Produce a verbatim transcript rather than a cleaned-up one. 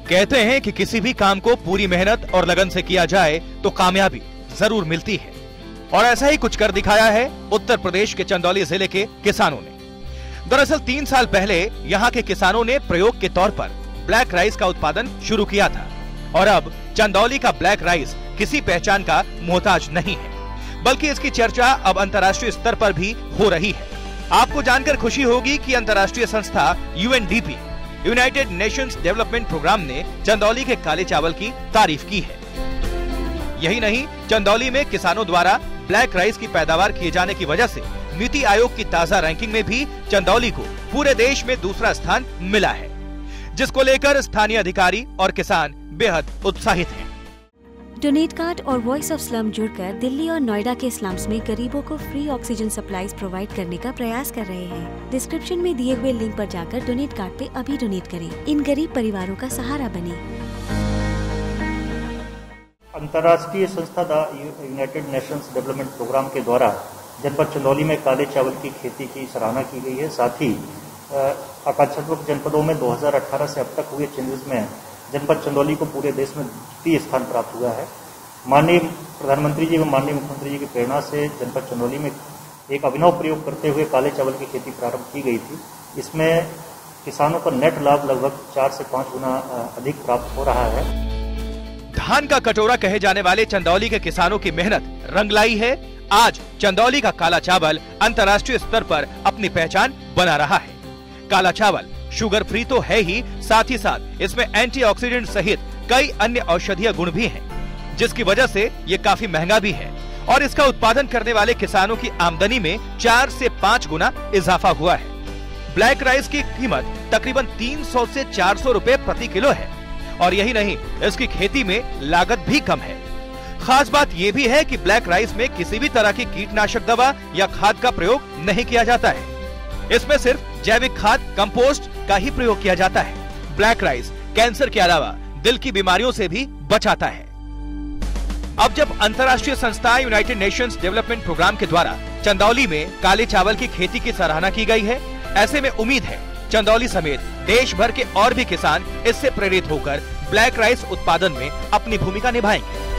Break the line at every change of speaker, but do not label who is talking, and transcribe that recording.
कहते हैं कि किसी भी काम को पूरी मेहनत और लगन से किया जाए तो कामयाबी जरूर मिलती है, और ऐसा ही कुछ कर दिखाया है उत्तर प्रदेश के चंदौली जिले के किसानों ने। दरअसल तीन साल पहले यहाँ के किसानों ने प्रयोग के तौर पर ब्लैक राइस का उत्पादन शुरू किया था, और अब चंदौली का ब्लैक राइस किसी पहचान का मोहताज नहीं है, बल्कि इसकी चर्चा अब अंतर्राष्ट्रीय स्तर पर भी हो रही है। आपको जानकर खुशी होगी कि अंतर्राष्ट्रीय संस्था U N D P United Nations Development Programme ने चंदौली के काले चावल की तारीफ की है। यही नहीं, चंदौली में किसानों द्वारा ब्लैक राइस की पैदावार किए जाने की वजह से नीति आयोग की ताजा रैंकिंग में भी चंदौली को पूरे देश में दूसरा स्थान मिला है, जिसको लेकर स्थानीय अधिकारी और किसान बेहद उत्साहित हैं।
डोनेट कार्ड और वॉइस ऑफ स्लम जुड़कर दिल्ली और नोएडा के स्लम्स में गरीबों को फ्री ऑक्सीजन सप्लाईज प्रोवाइड करने का प्रयास कर रहे हैं। डिस्क्रिप्शन में दिए हुए लिंक पर जाकर डोनेट कार्ड पे अभी डोनेट करें। इन गरीब परिवारों का सहारा बने।
अंतर्राष्ट्रीय संस्था यूनाइटेड नेशंस डेवलपमेंट प्रोग्राम के द्वारा जनपद चंदौली में काले चावल की खेती की सराहना की गई है। साथ ही आकांक्षात्मक जनपदों में दो हज़ार अठारह से अब तक हुए चेंजेस में जनपद चंदौली को पूरे देश में द्वितीय स्थान प्राप्त हुआ है। माननीय प्रधानमंत्री जी एवं माननीय मुख्यमंत्री जी की प्रेरणा से जनपद चंदौली में एक अभिनव प्रयोग करते हुए काले चावल की खेती प्रारंभ की गई थी। इसमें किसानों का नेट लाभ लगभग चार से पाँच गुना अधिक प्राप्त हो रहा है।
धान का कटोरा कहे जाने वाले चंदौली के किसानों की मेहनत रंग लाई है। आज चंदौली का काला चावल अंतर्राष्ट्रीय स्तर पर अपनी पहचान बना रहा है। काला चावल शुगर फ्री तो है ही, साथ ही साथ इसमें एंटीऑक्सीडेंट सहित कई अन्य औषधीय गुण भी हैं, जिसकी वजह से ये काफी महंगा भी है, और इसका उत्पादन करने वाले किसानों की आमदनी में चार से पाँच गुना इजाफा हुआ है। ब्लैक राइस की कीमत तकरीबन तीन सौ से चार सौ रुपए प्रति किलो है, और यही नहीं, इसकी खेती में लागत भी कम है। खास बात ये भी है कि ब्लैक राइस में किसी भी तरह की कीटनाशक दवा या खाद का प्रयोग नहीं किया जाता है। इसमें सिर्फ जैविक खाद, कंपोस्ट का ही प्रयोग किया जाता है। ब्लैक राइस कैंसर के अलावा दिल की बीमारियों से भी बचाता है। अब जब अंतर्राष्ट्रीय संस्था यूनाइटेड नेशंस डेवलपमेंट प्रोग्राम के द्वारा चंदौली में काले चावल की खेती की सराहना की गई है, ऐसे में उम्मीद है चंदौली समेत देश भर के और भी किसान इससे प्रेरित होकर ब्लैक राइस उत्पादन में अपनी भूमिका निभाएंगे।